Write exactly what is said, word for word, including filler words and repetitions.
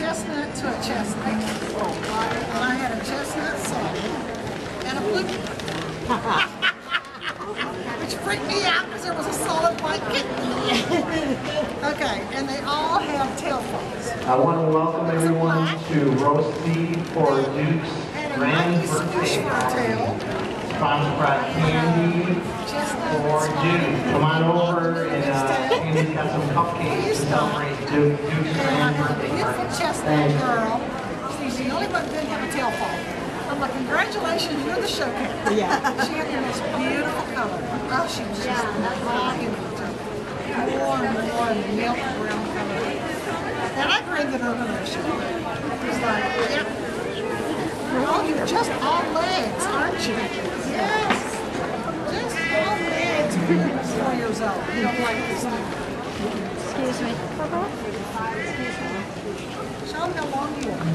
chestnut to a chestnut. And I had a chestnut salad and a blue which freaked me out because there was a solid white kitten. Okay, and they all have tail feathers. I want to welcome everyone to Roast Beef for Duke's grand birthday party. Sponsored by Candy for Duke. Come on over and uh, Candy's got some cupcakes to celebrate Duke, Duke's grand birthday party. Beautiful chestnut girl. She's the only one that didn't have a tail feather. I'm like, congratulations, you're the show cat. Yeah. She had the most beautiful color. Oh, she was just rocking it. Warm, warm, milk brown color. And I bring it over the show. It's like, yep. Oh, you're just all legs, aren't you? Yes. Just all legs. You're four years old. You don't like this one. Excuse me. Show them how long you are.